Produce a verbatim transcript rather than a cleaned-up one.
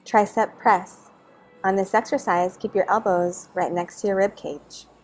Tricep press. On this exercise, keep your elbows right next to your rib cage.